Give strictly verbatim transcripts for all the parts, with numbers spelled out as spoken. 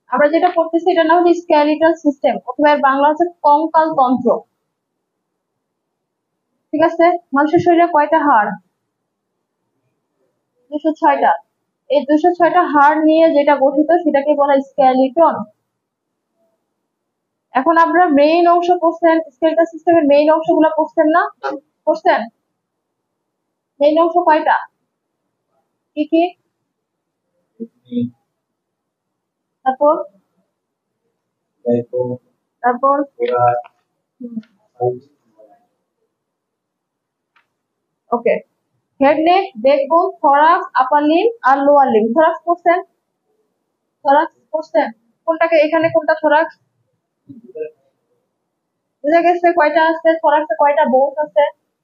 আমরা যেটা করতেছি এটা নাম হচ্ছে স্কেলিটাল সিস্টেম, অথবা এর বাংলা হচ্ছে কঙ্কাল তন্ত্র। ঠিক আছে, মানুষের শরীরে কয়টা হাড়? দুশো ছয়টা। এই দুশো ছয়টা হাড় নিয়ে যেটা গঠিত সেটাকে বলা স্কেলিটন। এখন আমরা মেইন অংশ পড়ছেন, স্কেলিটাল সিস্টেমের মেইন অংশগুলো পড়ছেন না? পড়ছেন? মেইন অংশ কয়টা? কি কি? তারপর তারপর okay, head, neck, backbone, thorax, upper limb আর লোয়ার লিম্ব। থরাক্স পড়ছেন? থরাক্স পড়ছেন? কোনটাকে এখানে কোনটা থরাক্স? বুঝা গেছে কয়টা আছে থরাক্সে, কয়টা বোন আছে?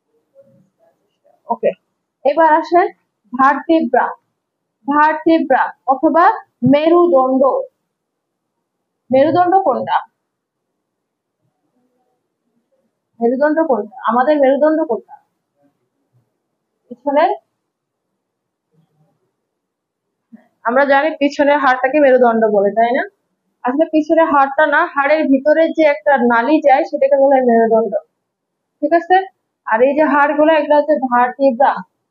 ওকে, এবার আসেন ভার্টিব্রা। ভার্টিব্রা অথবা মেরুদণ্ড। মেরুদণ্ড কোনটা? মেরুদণ্ড কোনটা? আমাদের মেরুদণ্ড কোনটা? পিছনের। আমরা জানি পিছনের হাড়টাকে মেরুদণ্ড বলে, তাই না? আসলে পিছনের হাড়টা না, হাড়ের ভিতরে যে একটা নালী যায় সেটাকে বলে মেরুদণ্ড। ঠিক আছে, আর এই যে হাড় গুলো এগুলো হচ্ছে ভার্টিব্রা।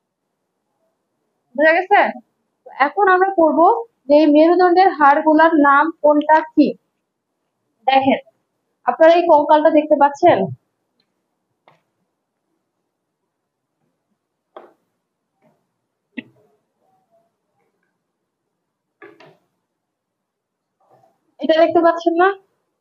বুঝা গেছে? এখন আমরা পড়বো যে এই মেরুদণ্ডের হাড় গুলার নাম কোনটা কি। দেখেন, আপনারা এই কঙ্কালটা দেখতে পাচ্ছেন? এটা দেখতে পাচ্ছেন না?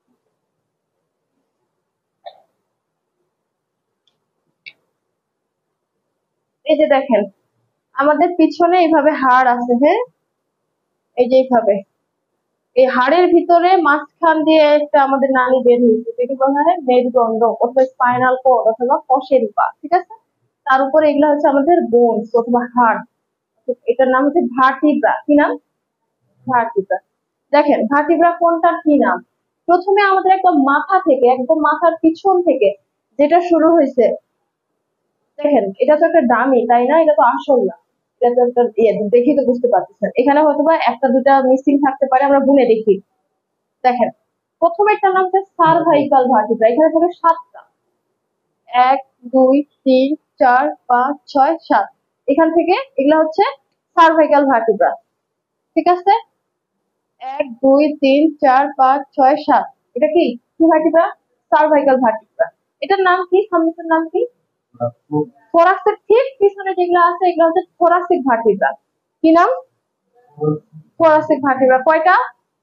এই যে দেখেন, আমাদের পিছনে এইভাবে হাড় আছে, হ্যাঁ, এই যে এইভাবে এই হাড়ের ভিতরে মাঝখান দিয়ে একটা আমাদের নালী বের হয়েছে, এটাকে বলা হয় মেরুদণ্ড অথবা স্পাইনাল কর্ড অথবা কশের পা। ঠিক আছে, তার উপরে এগুলো হচ্ছে আমাদের বোনস অথবা হাড়। এটার নাম হচ্ছে ভার্টিব্রা। কি নাম? ভার্টিব্রা। দেখেন ভার্টিব্রা কোনটার কি নাম। প্রথমে আমাদের একদম মাথা থেকে, একদম মাথার পিছন থেকে যেটা শুরু হয়েছে, দেখেন এটা তো একটা ডামি, তাই না? এটা তো আসল না, এটা তো একটা ইয়ে, দেখি তো বুঝতে পারতেছেন। এখানে হয়তো বা একটা দুটা মিসিং থাকতে পারে, আমরা গুনে দেখি। দেখেন, প্রথমেরটার নাম হচ্ছে সার্ভাইকাল ভার্টিব্রা, এখানে থাকে সাতটা। এক, দুই, তিন, চার, পাঁচ, ছয়, সাত। এখান থেকে এগুলা হচ্ছে সার্ভাইকাল ভার্টিব্রা। ঠিক আছে, এক, দুই, তিন, চার, পাঁচ, ছয়, সাত। এটা কি কি ভার্টিব্রা? Cervical vertebra. এটার নাম কি? সামনেটার নাম কি? থোরাক্সের ঠিক পিছনে যেগুলো আছে এগুলো হচ্ছে থোরাসিক ভার্টিব্রা। কি নাম? Thoracic vertebra. কয়টা?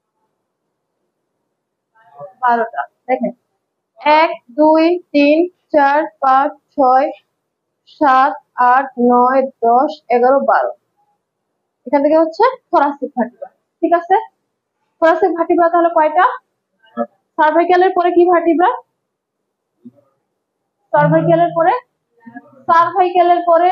বারোটা। দেখেন, এক, দুই, তিন, চার, পাঁচ, ছয়, সাত, আট, নয়, দশ, এগারো, বারো। এখান থেকে হচ্ছে থোরাসিক ভার্টিব্রা। ঠিক আছে, থোরাসিক ভার্টিব্রা তাহলে কয়টা? সার্ভাইকালের পরে কি ভার্টিব্রা? সার্ভাইকালের পরে সার্ভাইকালের পরে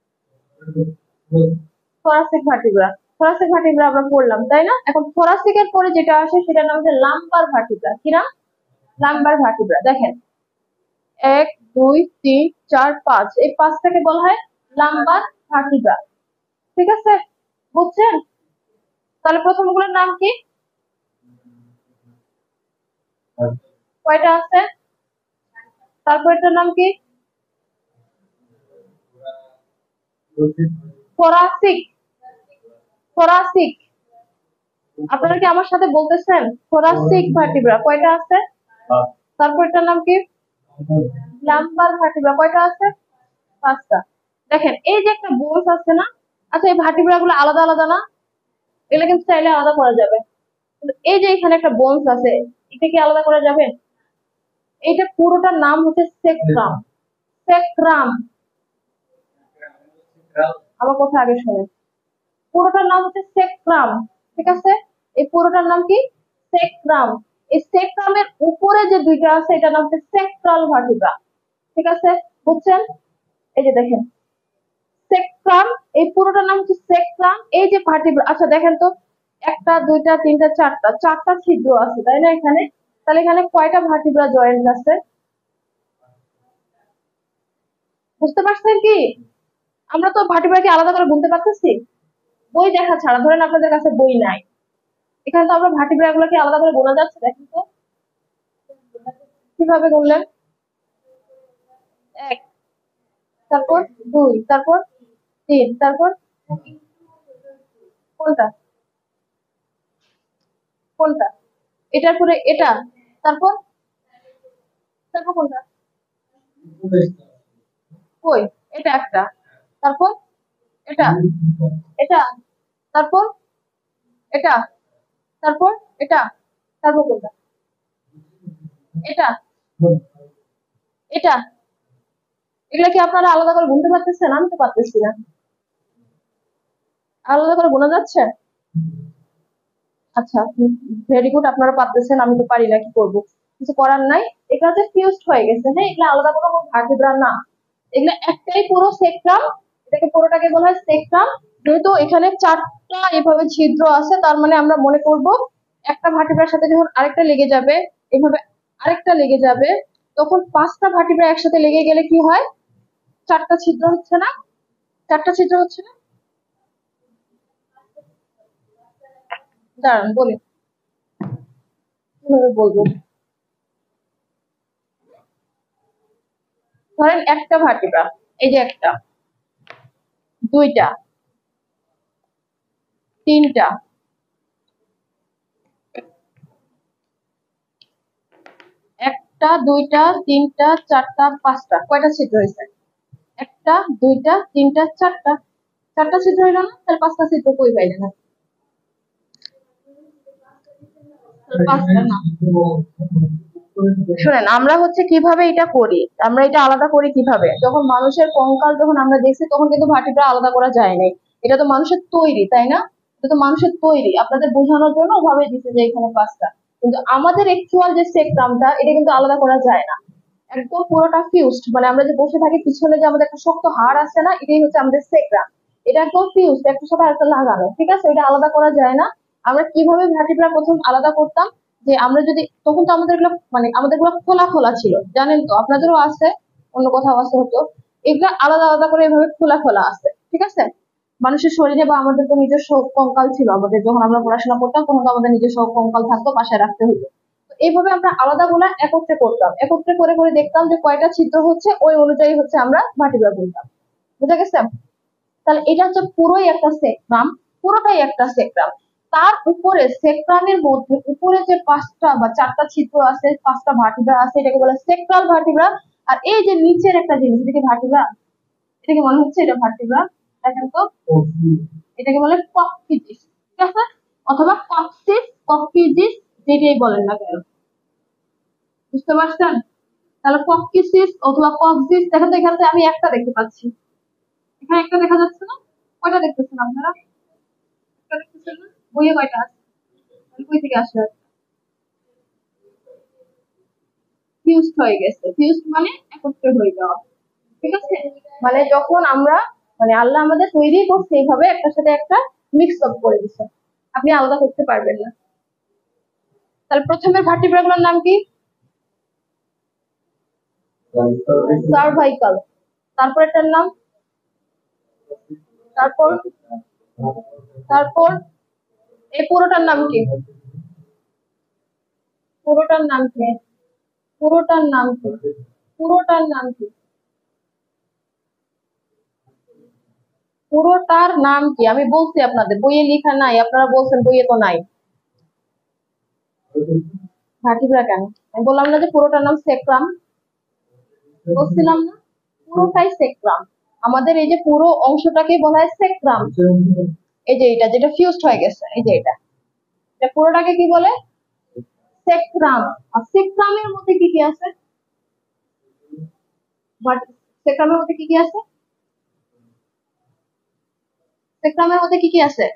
থোরাসিক ভার্টিব্রা। থোরাসিক ভার্টিব্রা আমরা পড়লাম, তাই না? এখন থোরাসিকের পরে যেটা আসে সেটার নাম হচ্ছে লাম্বার ভার্টিব্রা। কি নাম? Lumbar vertebra. দেখেন, এক, দুই, তিন, চার, পাঁচ, এই পাঁচটাকে বলা হয় লাম্বার ভার্টিব্রা। ঠিক আছে, বুঝছেন? তাহলে প্রথম গুলোর নাম কি? কয়টা আছে? তারপরেরটার নাম কি? থোরাসিক। থোরাসিক। আপনারা কি আমার সাথে বলতেছেন? থোরাসিক ভার্টিব্রা কয়টা আছে? তারপরেরটার নাম কি? Lumbar vertebra. কয়টা আছে? পাঁচটা। দেখেন, এই যে একটা বোনস আছে না, আচ্ছা এই ভার্টিব্রা গুলো আলাদা আলাদা না? এগুলো কিন্তু চাইলে আলাদা করা যাবে, কিন্তু এই যে এখানে একটা বোনস আছে, এটা কি আলাদা করা যাবে? এইটা পুরোটার নাম হচ্ছে সেক্রাম। সেক্রাম। আমার কথা আগে শোনেন, পুরোটার নাম হচ্ছে সেক্রাম। ঠিক আছে, এই পুরোটার নাম কি? সেক্রাম। এই সেক্রামের উপরে যে দুইটা আছে এটা নাম হচ্ছে সেক্রাল ভার্টিব্রা। ঠিক আছে, বুঝছেন? এই যে দেখেন সেক্রাম, এই পুরোটার নাম হচ্ছে সেক্রাম। এই যে ভার্টিব্রা, আচ্ছা দেখেন তো, একটা, দুইটা, তিনটা, চারটা, চারটা ছিদ্র আছে, তাই না এখানে? তাহলে এখানে কয়টা ভার্টিব্রা জয়েন্ট আছে? বুঝতে পারছেন কি? আমরা তো ভার্টিব্রাকে আলাদা করে গুনতে পারতেছি বই দেখা ছাড়া। ধরেন আপনাদের কাছে বই নাই, এখানে তো আমরা ভার্টিব্রা গুলোকে আলাদা করে গোনা যাচ্ছে, দেখেন তো কিভাবে গুনলেন। এক, তারপর দুই, তারপর তিন, তারপর কোনটা কোনটা এটার পরে এটা, তারপর তারপর কোনটা, কই এটা একটা, তারপর এটা এটা, তারপর এটা, তারপর এটা, তারপর কোনটা, এটা এটা। এগুলা কি আপনারা আলাদা করে গুনতে পারতেছেন? আমি তো পারতেছি না। আলাদা করে গোনা যাচ্ছে? আচ্ছা, ভেরি গুড, আপনারা পারতেছেন, আমি তো পারি না, কি করব, কিছু করার নাই। এগুলা যে ফিউজড হয়ে গেছে, হ্যাঁ, এগুলা আলাদা কোনো ভার্টিব্রা না, এগুলা একটাই পুরো সেক্ট্রাম। এটাকে পুরোটাকে বলা হয় সেক্ট্রাম। যেহেতু এখানে চারটা এভাবে ছিদ্র আছে, তার মানে আমরা মনে করব একটা ভার্টিব্রার সাথে যখন আরেকটা লেগে যাবে, এভাবে আরেকটা লেগে যাবে, তখন পাঁচটা ভার্টিব্রা একসাথে লেগে গেলে কি হয়, চারটা ছিদ্র হচ্ছে না, চারটা ছিদ্র হচ্ছে না। দাঁড়ান বলি, কিভাবে বলবো। ধরেন একটা ভার্টিব্রা, এই যে একটা, দুইটা, তিনটা, একটা, দুইটা, তিনটা, চারটা, পাঁচটা, কয়টা ছিদ্র হয়েছে? একটা, দুইটা, তিনটা, চারটা, চারটা ছিদ্র হইলো না? তাহলে পাঁচটা ছিদ্র কই পাইলে না? পাঁচটা না। শোনেন, আমরা হচ্ছে কিভাবে এটা করি, আমরা এটা আলাদা করি কিভাবে, যখন মানুষের কঙ্কাল যখন আমরা দেখছি, তখন কিন্তু ভাটিটা আলাদা করা যায় নাই। এটা তো মানুষের তৈরি, তাই না? এটা তো মানুষের তৈরি, আপনাদের বোঝানোর জন্য ওভাবে দিচ্ছে যে এখানে পাঁচটা। কিন্তু আমাদের অ্যাকচুয়াল যে সেক্ট্রামটা, এটা কিন্তু আলাদা করা যায় না, একদম পুরোটা ফিউজড। মানে আমরা যে বসে থাকি, পিছনে যে আমাদের একটা শক্ত হাড় আছে না, এটাই হচ্ছে আমাদের সেক্ট্রাম। এটা একদম ফিউজড, একটার সাথে আরেকটা লাগানো, ঠিক আছে, এটা আলাদা করা যায় না। আমরা কিভাবে ভার্টিব্রা প্রথম আলাদা করতাম, যে আমরা যদি, তখন তো আমাদের গুলো মানে আমাদের গুলো খোলা খোলা ছিল, জানেন তো, আপনাদেরও আছে, অন্য কোথাও আছে হতো, এগুলা আলাদা আলাদা করে এভাবে খোলা খোলা আছে, ঠিক আছে। মানুষের শরীরে বা আমাদের তো নিজস্ব কঙ্কাল ছিল, আমাদের যখন আমরা পড়াশোনা করতাম তখন তো আমাদের নিজস্ব কঙ্কাল থাকতো, বাসায় রাখতে হতো। তো এইভাবে আমরা আলাদা গুলা একত্রে করতাম, একত্রে করে করে দেখতাম যে কয়টা ছিদ্র হচ্ছে, ওই অনুযায়ী হচ্ছে আমরা ভার্টিব্রা বলতাম। বুঝা গেছে? তাহলে এটা হচ্ছে পুরোই একটা সেক্ট্রাম, পুরোটাই একটা সেক্ট্রাম। তার উপরে সেক্ট্রামের মধ্যে উপরে যে পাঁচটা বা চারটা ছিদ্র আছে, পাঁচটা ভার্টিব্রা আছে, এটাকে বলে সেক্ট্রাল ভার্টিব্রা। আর এই যে নিচের একটা জিনিস, এটাকে ভার্টিব্রা, এটাকে মনে হচ্ছে এটা ভার্টিব্রা, দেখেন তো, এটাকে বলে কক্সিডিস, ঠিক আছে, অথবা কক্সিস, কক্সিডিস, যেটাই বলেন না কেন, বুঝতে পারছেন? তাহলে কক্সিস অথবা কক্সিস, দেখেন তো, এখানে আমি একটা দেখতে পাচ্ছি, এখানে একটা দেখা যাচ্ছে না? কয়টা দেখতেছেন আপনারা? একটা দেখতেছেন না? বইয়ে কয়টা আছে? বই থেকে আসলে ফিউজড হয়ে গেছে, ফিউজড মানে একত্রে হয়ে যাওয়া, ঠিক আছে। মানে যখন আমরা, মানে আল্লাহ আমাদের তৈরি করছে এইভাবে একটার সাথে একটা মিক্স আপ করে দিচ্ছে, আপনি আলাদা করতে পারবেন না। তাহলে প্রথমের ভার্টিব্রা গুলোর নাম কি? সার্ভাইকাল। তারপর এটার নাম, তারপর তারপর এই পুরোটার নাম কি? পুরোটার নাম কি? পুরোটার নাম কি? পুরোটার নাম কি? পুরোটার নাম কি? আমি বলছি আপনাদের, বইয়ে লেখা নাই, আপনারা বলছেন বইয়ে তো নাই। ভার্টিব্রা কেন? আমি বললাম না যে পুরোটার নাম সেক্রাম? বলছিলাম না, পুরোটাই সেক্রাম। আমাদের এই যে পুরো অংশটাকে বলা হয় সেক্রাম। এই যে এটা যেটা ফিউজড হয়ে গেছে, এই যে এটা, এটা পুরোটাকে কি বলে? সেক্রাম। আর সেক্রামের মধ্যে কি কি আছে? বাট সেক্রামের মধ্যে কি কি আছে? সেক্রামের মধ্যে কি কি আছে?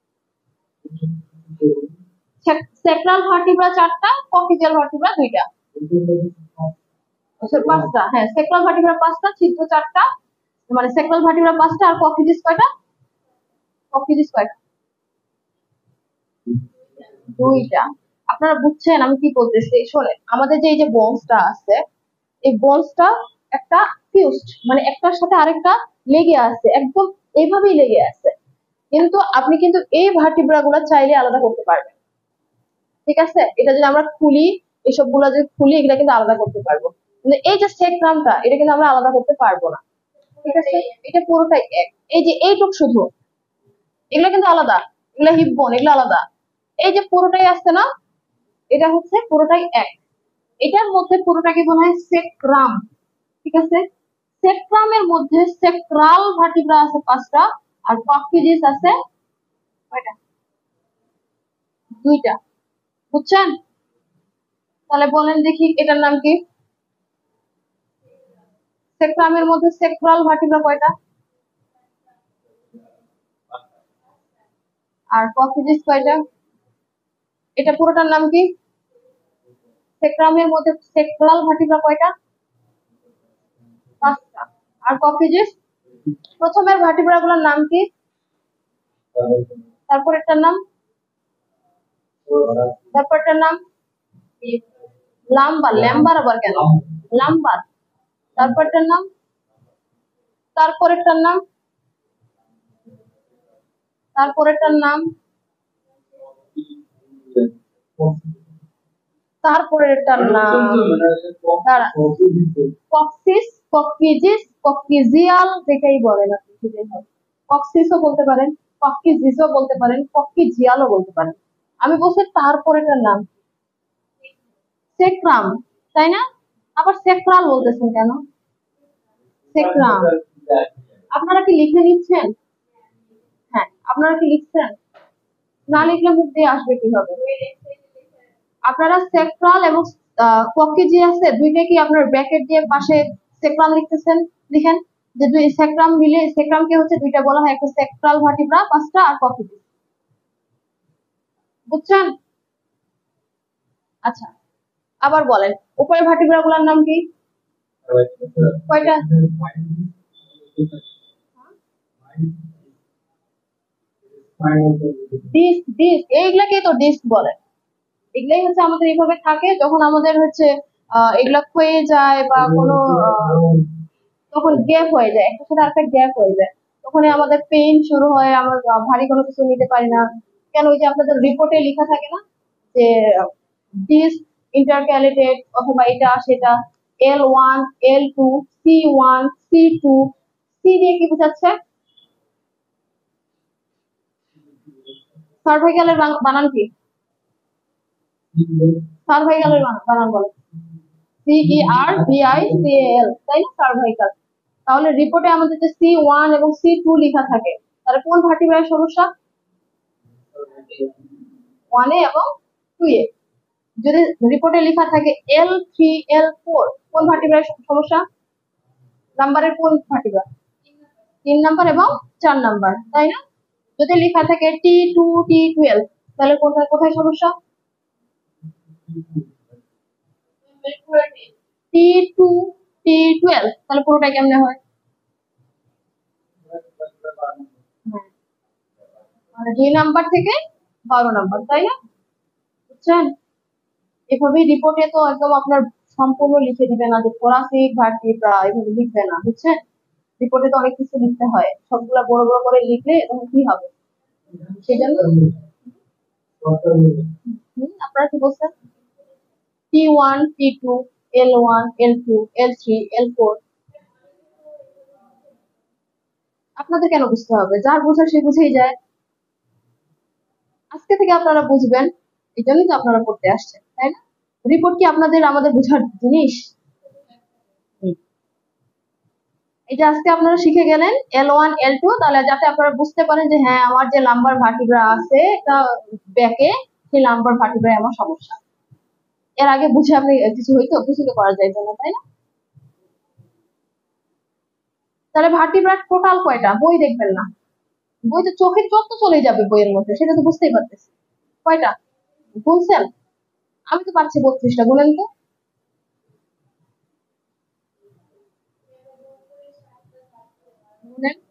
সেক্রাল ভার্টিব্রা চারটা, কক্সিয়াল ভার্টিব্রা দুইটা, আচ্ছা, পাঁচটা, হ্যাঁ, সেক্রাল ভার্টিব্রা পাঁচটা, ছিদ্র চারটা, মানে সেক্রাল ভার্টিব্রা পাঁচটা, আর কক্সিডিস কয়টা? কক্সিডিস কয়টা? দুইটা। আপনারা বুঝছেন আমি কি বলতেছি? শোনেন, আমাদের যে এই যে বোনসটা আছে, এই বোনসটা একটা ফিউজড, মানে একটার সাথে আরেকটা লেগে আছে, একদম এইভাবেই লেগে আছে। কিন্তু আপনি কিন্তু এই ভার্টিব্রা গুলা চাইলে আলাদা করতে পারবেন, ঠিক আছে, এটা যদি আমরা খুলি, এসব গুলা যদি খুলি এগুলা কিন্তু আলাদা করতে পারবো, কিন্তু এই যে সেক্রামটা এটা কিন্তু আমরা আলাদা করতে পারবো না। ঠিক আছে, এটা পুরোটাই এক। এই যে এইটুক শুধু, এগুলো কিন্তু আলাদা, এগুলো হিপ বোন, এগুলো আলাদা। এই যে পুরোটাই আসছে না, এটা হচ্ছে পুরোটাই এক। এটার মধ্যে পুরোটাকে বলা হয় সেক্রাম। ঠিক আছে, সেক্রামের মধ্যে সেক্রাল ভার্টিব্রা আছে পাঁচটা, আর কক্সিডিস আছে কয়টা? দুইটা। বুঝছেন? তাহলে বলেন দেখি এটার নাম কি? সেক্রামের মধ্যে সেক্রাল ভার্টিব্রা কয়টা? আর কক্সিডিস কয়টা? এটা পুরোটার নাম কি? সেক্রামের মধ্যে সেক্রাল ভার্টিব্রা কয়টা? পাঁচটা। আর কক্সিডিস? প্রথমের ভার্টিব্রা গুলোর নাম কি? তারপর এটার নাম? তারপরটার নাম লাম্বার। ল্যাম্বার আবার কেন? লাম্বার। তারপরটার নাম? তারপরেরটার নাম? তারপরেরটার নাম? তারপরেরটার নাম দাঁড়া, কক্সিস, কক্সিজিস, কক্সিজিয়াল, যেটাই বলেন আপনি সেটাই হবে। কক্সিসও বলতে পারেন, কক্সিজিসও বলতে পারেন, কক্সিজিয়ালও বলতে পারেন। আমি বলছি তারপরেরটার নাম সেক্রাম, তাই না? আবার সেক্রাল বলতেছেন কেন? সেক্রাম। আপনারা কি লিখে নিচ্ছেন? হ্যাঁ, আপনারা কি লিখছেন? না লিখলে মুখ দিয়ে আসবে কিভাবে? আপনারা সেক্রাল এবং কক্সিজিয়াসে দুইটা কি আপনার ব্র্যাকেট দিয়ে পাশে সেক্রাম লিখতেছেন? লিখেন যে দুই সেক্রাম মিলে, সেক্রামকে হচ্ছে দুইটা বলা হয়, একটা সেক্রাল ভার্টিব্রা পাঁচটা, আর কক্সিজিস। বুঝছেন? আচ্ছা, আবার বলেন উপরের ভার্টিব্রা গুলোর নাম কি? কয়টা? ডিস্ক, ডিস্ক, এইগুলাকে তো ডিস্ক বলে। এগুলাই হচ্ছে আমাদের এইভাবে থাকে, যখন আমাদের হচ্ছে আহ এগুলা ক্ষয়ে যায় বা কোনো তখন গ্যাপ হয়ে যায়, একটা সাথে একটা গ্যাপ হয়ে যায়, তখনই আমাদের পেইন শুরু হয়, আমরা ভারী কোনো কিছু নিতে পারি না। কেন? ওই যে আপনাদের রিপোর্টে লেখা থাকে না যে ডিস্ক ইন্টারক্যালেটেড অথবা এটা সেটা, L one, L two, C one, C two. C দিয়ে কি বোঝাচ্ছে? সার্ভাইকালের বানান কি? সার্ভাইকালের বানান বলে C E R V I C L, তাই না? সার্ভাইকাল। তাহলে রিপোর্টে আমাদের যে সি ওয়ান এবং সি টু লেখা থাকে, তাহলে কোন ভার্টিব্রার সমস্যা? ওয়ানে এবং টু এ। যদি রিপোর্টে লেখা থাকে এল থ্রি, এল ফোর, কোন ভার্টিব্রার সমস্যা? নাম্বারের কোন ভার্টিব্রা? তিন নাম্বার এবং চার নাম্বার, তাই না? যদি লেখা থাকে টি টু, টি টুয়েলভ, তাহলে কোথায় কোথায় সমস্যা? টি টু, টি টুয়েলভ, তাহলে পুরোটা কেমনে হয়? মানে দুই নাম্বার থেকে বারো নাম্বার, তাই না? বুঝছেন? এভাবে রিপোর্টে তো একদম আপনার সম্পূর্ণ লিখে দিবে না যে থোরাসিক ভার্টিব্রা, এভাবে লিখবে না, বুঝছেন? রিপোর্টে তো অনেক কিছু লিখতে হয়, সবগুলা বড় বড় করে লিখলে তখন কি হবে? সেজন্য আপনারা কি বলছেন? T one, T two, L one, L two, L three, L four. আপনাদের কেন বুঝতে হবে? যার বোঝা সে বুঝেই যায়। আজকে থেকে আপনারা বুঝবেন, এই জন্যই তো আপনারা পড়তে আসছেন, তাই না? রিপোর্ট কি আপনাদের আমাদের বোঝার জিনিস? এই যে আজকে আপনারা শিখে গেলেন এল ওয়ান, এল টু, তাহলে যাতে আপনারা বুঝতে পারেন যে হ্যাঁ আমার যে লাম্বার ভার্টিব্রা আছে এটা ব্যাকে, সেই লাম্বার ভার্টিব্রায় আমার সমস্যা। এর আগে বুঝে আপনি কিছু হইতো, কিছু তো করা যাইতো না, তাই না? তাহলে ভার্টিব্রা টোটাল কয়টা? বই দেখবেন না, বই তো চোখে চোখ তো চলে যাবে বইয়ের মধ্যে, সেটা তো বুঝতেই পারতেছি। কয়টা গুনছেন? আমি তো পারছি বত্রিশটা, গুনেন তো। গুনেন।